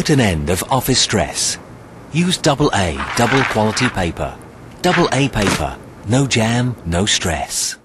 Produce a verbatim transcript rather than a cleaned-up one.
Put an end of office stress. Use double A, double quality paper. Double A paper. No jam, no stress.